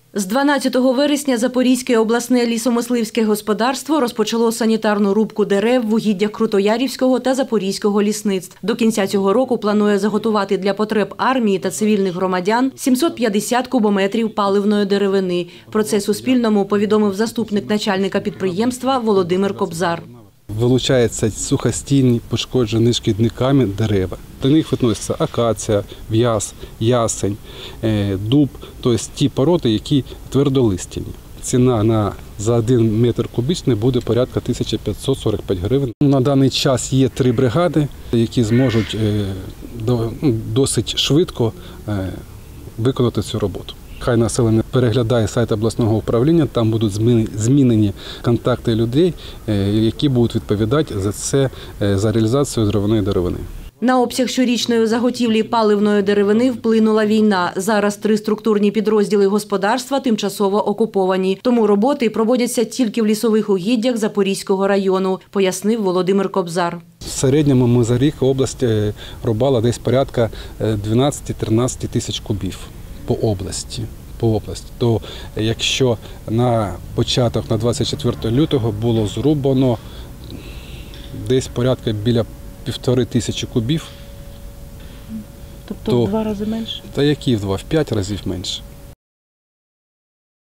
З 12 вересня Запорізьке обласне лісомисливське господарство розпочало санітарну рубку дерев в угіддях Крутоярівського та Запорізького лісництв. До кінця цього року планує заготувати для потреб армії та цивільних громадян 750 кубометрів паливної деревини. Про це Суспільному повідомив заступник начальника підприємства Володимир Кобзар. Вилучаються сухостійні, пошкоджені шкідниками дерева. До них відносяться акація, в'яз, ясень, дуб, тобто ті породи, які твердолистяні. Ціна за 1 метр кубічний буде порядка 1545 гривень. На даний час є 3 бригади, які зможуть досить швидко виконати цю роботу. Хай населення переглядає сайт обласного управління, там будуть змінені контакти людей, які будуть відповідати за це, за реалізацію деревної деревини. На обсяг щорічної заготівлі паливної деревини вплинула війна. Зараз 3 структурні підрозділи господарства тимчасово окуповані. Тому роботи проводяться тільки в лісових угіддях Запорізького району, пояснив Володимир Кобзар. В середньому ми за рік область рубала десь порядка 12-13 тисяч кубів по області. То якщо на початок, на 24 лютого було зрубано десь порядка біля 1500 кубів. Тобто в 2 рази менше? Та які в 2? В 5 разів менше.